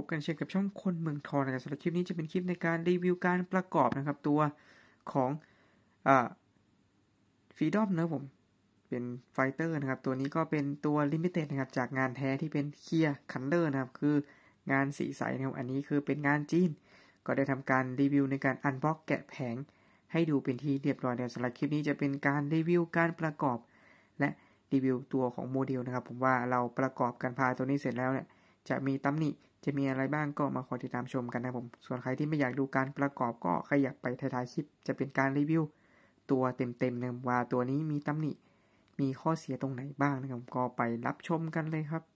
กันเช่นกับช่องคนเมืองทองนะครับสำหรับคลิปนี้จะเป็นคลิปในการรีวิวการประกอบนะครับตัวของFreedom นะครับผมเป็นไฟเตอร์นะครับตัวนี้ก็เป็นตัว Limited นะครับจากงานแท้ที่เป็น Clear Color นะครับคืองานสีใสนะครับอันนี้คือเป็นงานจีนก็ได้ทำการรีวิวในการอันบ็อกแกะแผงให้ดูเป็นที่เรียบร้อยแล้วสำหรับคลิปนี้จะเป็นการรีวิวการประกอบและรีวิวตัวของโมเดลนะครับผมว่าเราประกอบกันพาตัวนี้เสร็จแล้วเนี่ยจะมีตำหนิจะมีอะไรบ้างก็มาคอยติดตามชมกันนะผมส่วนใครที่ไม่อยากดูการประกอบก็ขยับไปท้ายๆคลิปจะเป็นการรีวิวตัวเต็มๆนะว่าตัวนี้มีตำหนิมีข้อเสียตรงไหนบ้างนะครับก็ไปรับชมกันเลยครับ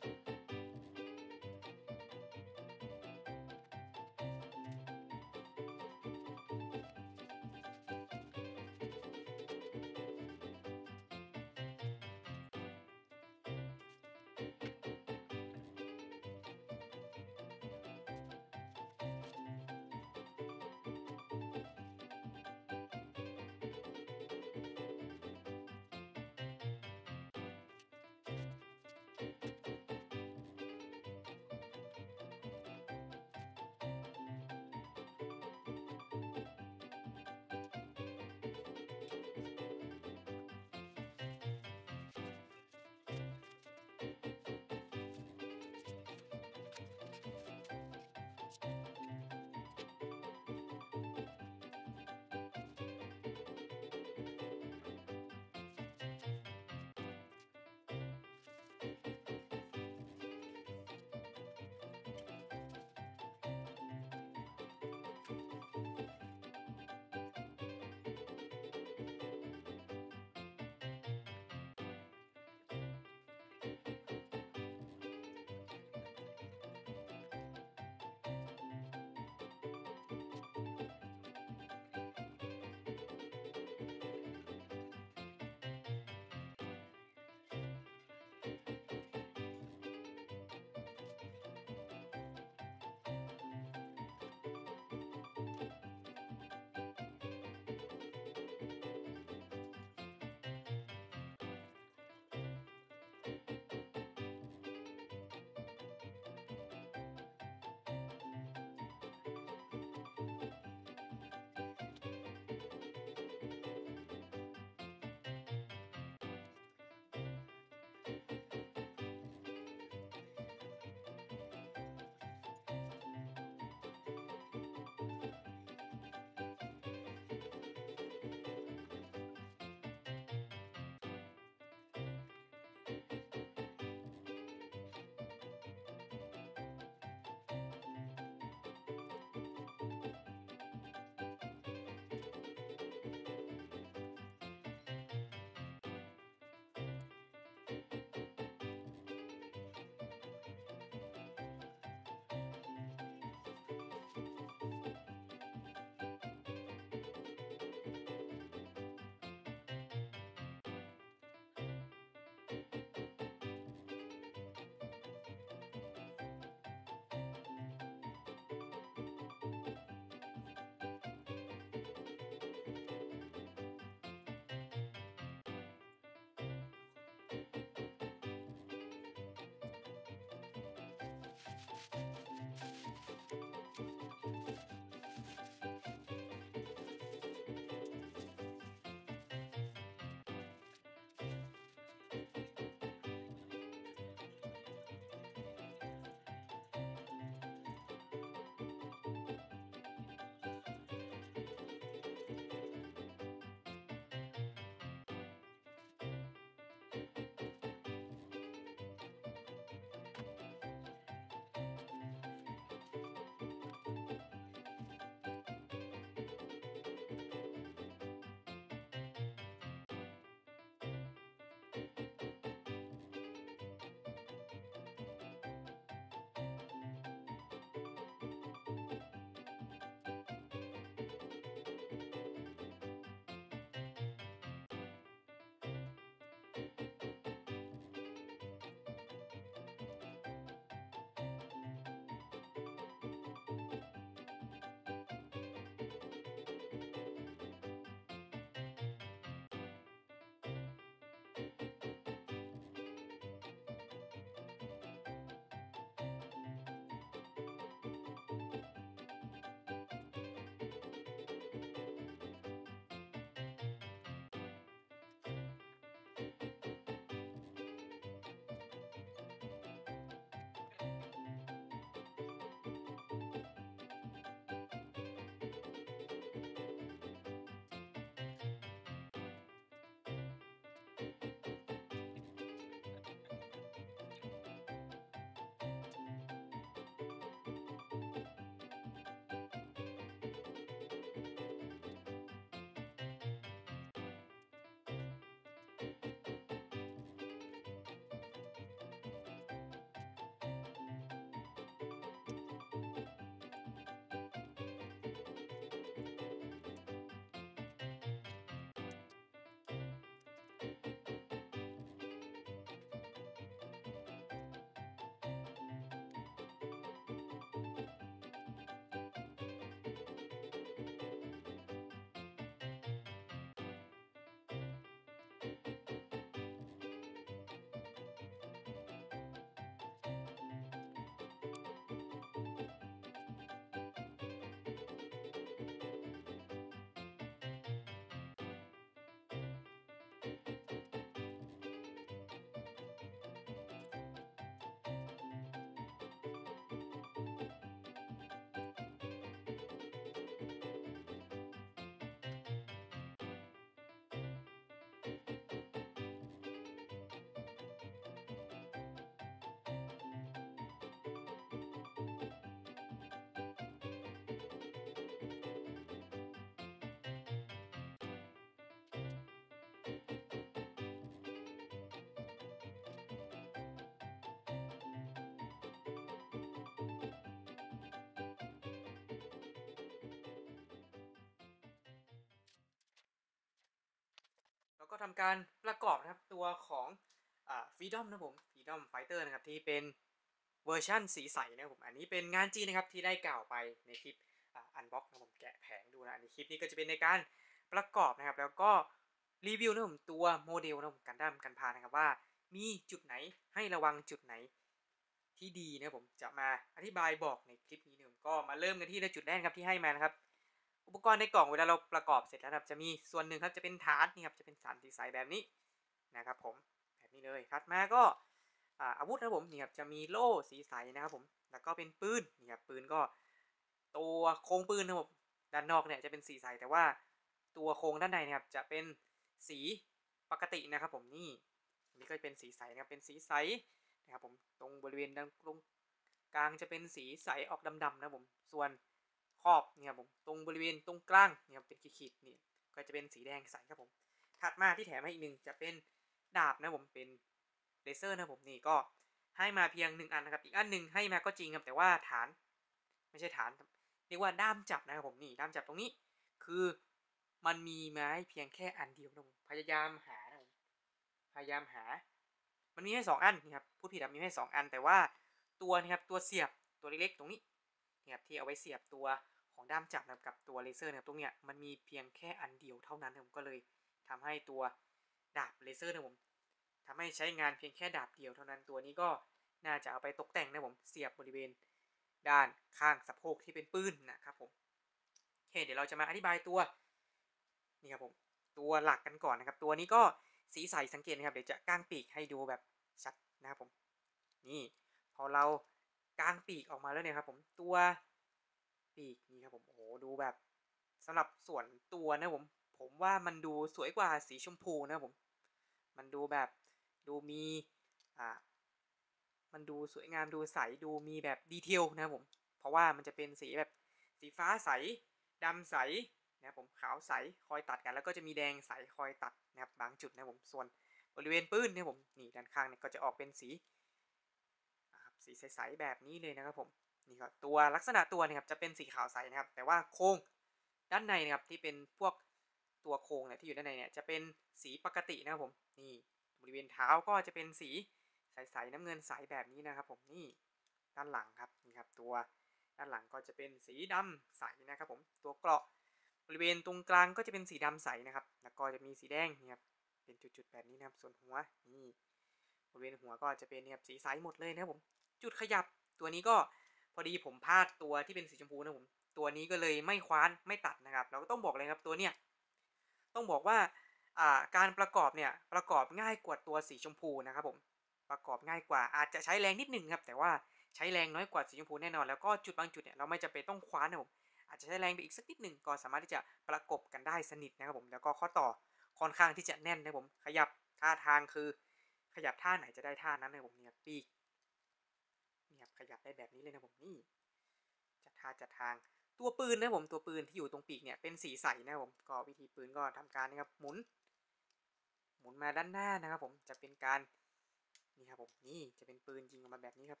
ก็ทำการประกอบนะครับตัวของFreedom นะผม Freedom Fighter นะครับที่เป็นเวอร์ชันสีใสนะครับผมอันนี้เป็นงานจีนนะครับที่ได้กล่าวไปในคลิปอันบ็อกนะผมแกะแผงดูนะในคลิปนี้ก็จะเป็นในการประกอบนะครับแล้วก็รีวิวนะผมตัวโมเดลนะผมกันดั้มกันพานะครับว่ามีจุดไหนให้ระวังจุดไหนที่ดีนะผมจะมาอธิบายบอกในคลิปนี้นะผมก็มาเริ่มกันที่จุดแรกครับที่ให้มานะครับอุปกรณ์ในกล่องเวลาเราประกอบเสร็จแล้วครับจะมีส่วนหนึ่งครับจะเป็นฐานนี่ครับจะเป็นฐานสีใสแบบนี้นะครับผมแบบนี้เลยถัดมาก็อาวุธนะผมนี่ครับจะมีโล่สีใสนะครับผมแล้วก็เป็นปืนนี่ครับปืนก็ตัวโครงปืนนะผมด้านนอกเนี่ยจะเป็นสีใสแต่ว่าตัวโครงด้านในนะครับจะเป็นสีปกตินะครับผมนี่อันนี้ก็เป็นสีใสนะครับเป็นสีใสนะครับผมตรงบริเวณตรงกลางจะเป็นสีใสออกดำๆนะผมส่วนขอบเนี่ยผมตรงบริเวณตรงกลางเนี่ยเป็นขีดๆนี่ก็จะเป็นสีแดงใสครับผมถัดมาที่แถมให้อีกหนึ่งจะเป็นดาบนะผมเป็นเลเซอร์นะผมนี่ก็ให้มาเพียง1อันนะครับอีกอันหนึ่งให้มาก็จริงครับแต่ว่าฐานไม่ใช่ฐานเรียกว่าด้ามจับนะครับผมนี่ด้ามจับตรงนี้คือมันมีไม้เพียงแค่อันเดียวนะผมพยายามหานะผมพยายามหามันมีให้2อันนี่ครับพูดผิดครับมีให้2อันแต่ว่าตัวนี้ครับตัวเสียบตัวเล็กๆตรงนี้นี่ครับที่เอาไว้เสียบตัวของด้ามจับนะกับตัวเลเซอร์นะครับตรงเนี้ยมันมีเพียงแค่อันเดียวเท่านั้นผมก็เลยทำให้ตัวดาบเลเซอร์นะผมทำให้ใช้งานเพียงแค่ดาบเดียวเท่านั้นตัวนี้ก็น่าจะเอาไปตกแต่งนะผมเสียบบริเวณด้านข้างสะโพกที่เป็นปืนนะครับผมโอเคเดี๋ยวเราจะมาอธิบายตัวนี่ครับผมตัวหลักกันก่อนนะครับตัวนี้ก็สีใสสังเกตนะครับเดี๋ยวจะกางปีกให้ดูแบบชัดนะครับผมนี่พอเรากางปีกออกมาแล้วเนี่ยครับผมตัวปีกนี่ครับผมโอ้โหดูแบบสำหรับส่วนตัวนะผมว่ามันดูสวยกว่าสีชมพูนะผมมันดูแบบดูมีอ่ามันดูสวยงามดูใสดูมีแบบดีเทลนะครับผมเพราะว่ามันจะเป็นสีแบบสีฟ้าใสดำใสนะครับผมขาวใสคอยตัดกันแล้วก็จะมีแดงใสคอยตัดนะครับบางจุดนะครับผมส่วนบริเวณปื้นเนี่ยผมนี่ด้านข้างเนี่ยก็จะออกเป็นสีสีใสๆแบบนี้เลยนะครับผมนี่ครับตัวลักษณะตัวเนี่ยครับจะเป็นสีขาวใสนะครับแต่ว่าโครงด้านในนะครับที่เป็นพวกตัวโครงเนี่ยที่อยู่ด้านในเนี่ยจะเป็นสีปกตินะครับผมนี่บริเวณเท้าก็จะเป็นสีใสๆน้ำเงินใสแบบนี้นะครับผมนี่ด้านหลังครับนี่ครับตัวด้านหลังก็จะเป็นสีดำใสนะครับผมตัวเกราะบริเวณตรงกลางก็จะเป็นสีดำใสนะครับแล้วก็จะมีสีแดงนี่ครับเป็นจุดๆแบบนี้นะครับส่วนหัวนี่บริเวณหัวก็จะเป็นเนี่ยสีใสหมดเลยนะครับผมจุดขยับตัวนี้ก็พอดีผมพลาดตัวที่เป็นสีชมพูนะผมตัวนี้ก็เลยไม่คว้านไม่ตัดนะครับเราก็ต้องบอกเลยครับตัวเนี้ยต้องบอกว่าการประกอบเนี่ยประกอบง่ายกว่าตัวสีชมพูนะครับผมประกอบง่ายกว่าอาจจะใช้แรงนิดหนึ่งครับแต่ว่าใช้แรงน้อยกว่าสีชมพูแน่นอนแล้วก็จุดบางจุดเนี่ยเราไม่จำเป็นต้องคว้านนะผมอาจจะใช้แรงไปอีกสักนิดหนึ่งก็สามารถที่จะประกบกันได้สนิทนะครับผมแล้วก็ข้อต่อค่อนข้างที่จะแน่นนะผมขยับท่าทางคือขยับท่าไหนจะได้ท่านั้นนะผมเนี่ยปีกนี่ครับขยับได้แบบนี้เลยนะผมนี่จัดท่าจัดทางตัวปืนนะผมตัวปืนที่อยู่ตรงปีกเนี่ยเป็นสีใสนะผมก็วิธีปืนก็ทำการนะครับหมุนมาด้านหน้านะครับผมจะเป็นการนี่ครับผมนี่จะเป็นปืนยิงออกมาแบบนี้ครับ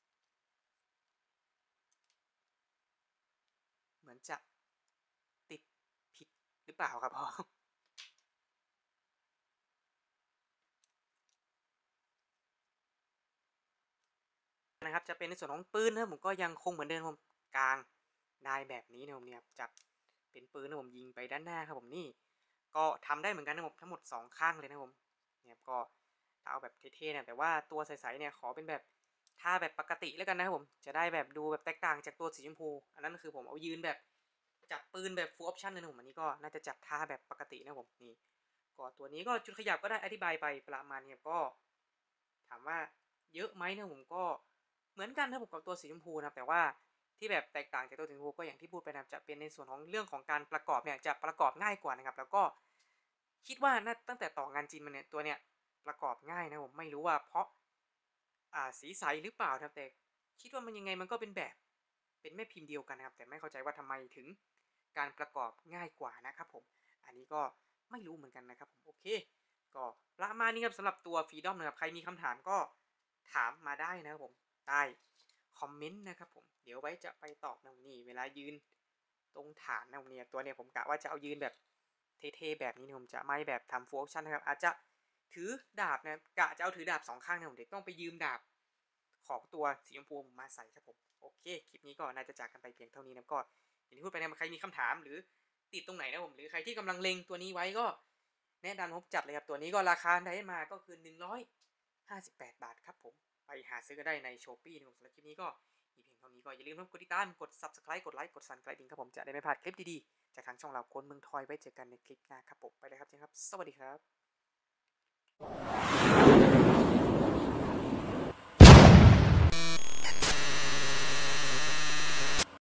เหมือนจะติดผิดหรือเปล่าครับพ่อนะครับจะเป็นในส่วนของปืนนะผมก็ยังคงเหมือนเดิมผมกลางได้แบบนี้นะผมเนี่ยจับเป็นปืนนะผมยิงไปด้านหน้าครับผมนี่ก็ทำได้เหมือนกันนะผมทั้งหมด2ข้างเลยนะผมเนี่ยก็ถ้าเอาแบบเท่ๆเนี่ยแต่ว่าตัวใสๆเนี่ยขอเป็นแบบท่าแบบปกติแล้วกันนะครับผมจะได้แบบดูแบบแตกต่างจากตัวสีชมพูอันนั้นคือผมเอายืนแบบจับปืนแบบ full option เลยนะผมอันนี้ก็น่าจะจับท่าแบบปกตินะผมนี่ก็ตัวนี้ก็จุดขยับก็ได้อธิบายไปประมาณนี้ก็ถามว่าเยอะไหมนะผมก็เหมือนกันนะผมกับตัวสีชมพูนะแต่ว่าที่แบบแตกต่างจากตัวสีชมพูก็อย่างที่พูดไปนะจะเป็นในส่วนของเรื่องของการประกอบเนี่ยจะประกอบง่ายกว่านะครับแล้วก็คิดว่าน่าตั้งแต่ต่องานจีนมาเนี่ยตัวเนี่ยประกอบง่ายนะผมไม่รู้ว่าเพราะสีใสหรือเปล่าครับแต่คิดว่ามันยังไงมันก็เป็นแบบเป็นแม่พิมพ์เดียวกันนะครับแต่ไม่เข้าใจว่าทำไมถึงการประกอบง่ายกว่านะครับผมอันนี้ก็ไม่รู้เหมือนกันนะครับผมโอเคก็ประมาณนี้ครับสำหรับตัว Freedom นะครับใครมีคำถามก็ถามมาได้นะครับผมใต้คอมเมนต์นะครับผมเดี๋ยวไว้จะไปตอบนะนี่เวลายืนตรงฐานนะเนี่ยตัวเนี่ยผมกะว่าจะเอายืนแบบเท่ๆแบบนี้นะผมจะไม่แบบทำฟูลออปชั่นนะครับอาจจะถือดาบนะกะจะเอาถือดาบ2ข้างนะผมเด็กต้องไปยืมดาบของตัวสีชมพูมาใส่ครับผมโอเคคลิปนี้ก็น่าจะจากกันไปเพียงเท่านี้นะก็อย่างที่พูดไปนะใครมีคำถามหรือติดตรงไหนนะผมหรือใครที่กำลังเล็งตัวนี้ไว้ก็แนะนำผมจัดเลยครับตัวนี้ก็ราคาได้มาก็คือ158 บาทครับผมไปหาซื้อก็ได้ใน Shopee นะครับสำหรับคลิปนี้ก็มีเพียงเท่านี้ก็อย่าลืมกดติดตามกด Subscribe กดไลค์กดสั่นกระดิ่งครับผมจะได้ไม่พลาดคลิปดีๆจากทางช่องเราคนเมืองทอยไว้เจอกันในคลิปหน้าครับผมไปเลยครับเจนครับสวัสดีครับ